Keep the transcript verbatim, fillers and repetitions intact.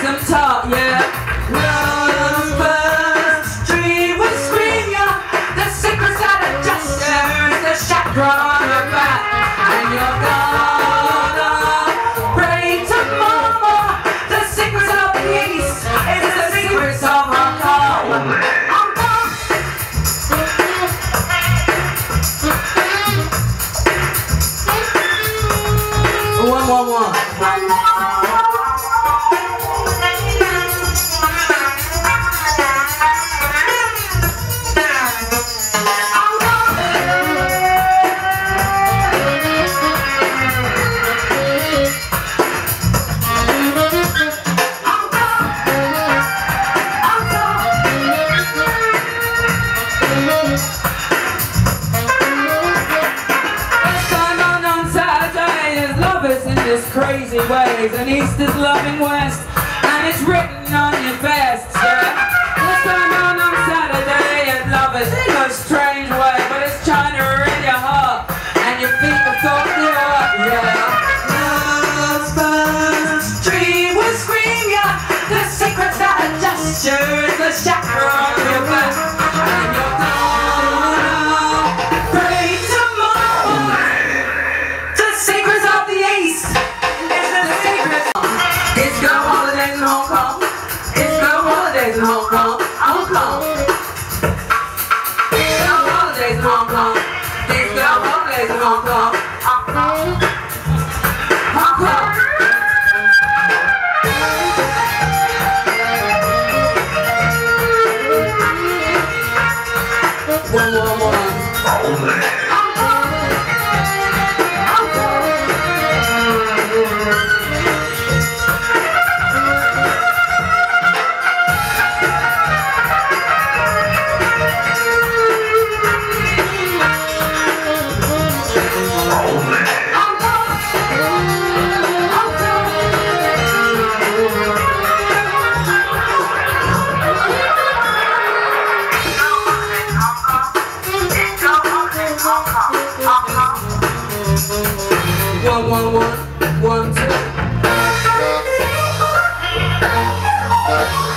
some talk, yeah. Love's first dream will scream you. The secrets of the justice, the chakra on your back, and you're gonna pray to mama. The secrets of the east is the secrets of Hong Kong. Hong Kong. One, one, one. Crazy ways, and East is loving West, and it's written on your vest, yeah. What's going on on Saturday at Lovers in a strange way, but it's trying to read your heart, and your feet have thought it up, yeah. Love's first dream will scream ya, the secrets that are gestures, the chakra on your back, and you're gonna pray to mama. The secrets of the East. It's go holidays in Hong Kong. It's go holidays in Hong Kong. Hong Kong. It's go holidays in Hong Kong. It's go holidays in Hong Kong. Hong Kong. Hong Kong. One, one, one. One, one, one, one, two.